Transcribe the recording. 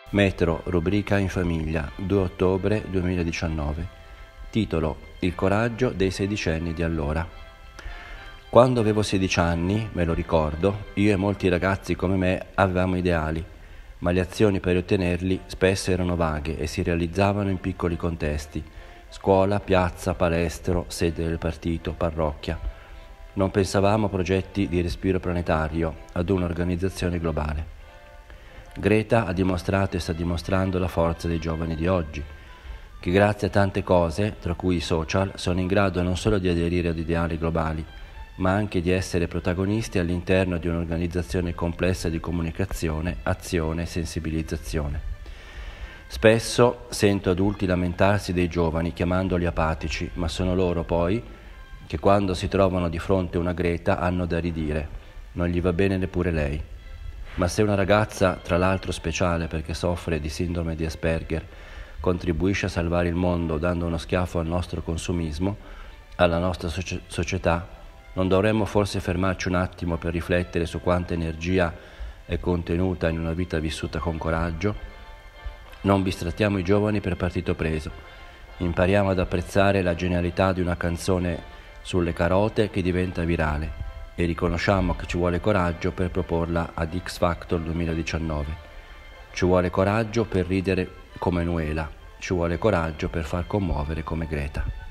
Metro, rubrica in famiglia, 2 ottobre 2019. Titolo: Il coraggio dei sedicenni di allora. Quando avevo 16 anni, me lo ricordo, io e molti ragazzi come me avevamo ideali, ma le azioni per ottenerli spesso erano vaghe e si realizzavano in piccoli contesti: scuola, piazza, palestra, sede del partito, parrocchia. Non pensavamo a progetti di respiro planetario, ad un'organizzazione globale. Greta ha dimostrato e sta dimostrando la forza dei giovani di oggi, che grazie a tante cose, tra cui i social, sono in grado non solo di aderire ad ideali globali, ma anche di essere protagonisti all'interno di un'organizzazione complessa di comunicazione, azione e sensibilizzazione. Spesso sento adulti lamentarsi dei giovani chiamandoli apatici, ma sono loro poi che quando si trovano di fronte a una Greta hanno da ridire. Non gli va bene neppure lei. Ma se una ragazza, tra l'altro speciale perché soffre di sindrome di Asperger, contribuisce a salvare il mondo dando uno schiaffo al nostro consumismo, alla nostra società, non dovremmo forse fermarci un attimo per riflettere su quanta energia è contenuta in una vita vissuta con coraggio? Non bistrattiamo i giovani per partito preso. Impariamo ad apprezzare la genialità di una canzone sulle carote che diventa virale e riconosciamo che ci vuole coraggio per proporla ad X Factor 2019. Ci vuole coraggio per ridere come Nuela, ci vuole coraggio per far commuovere come Greta.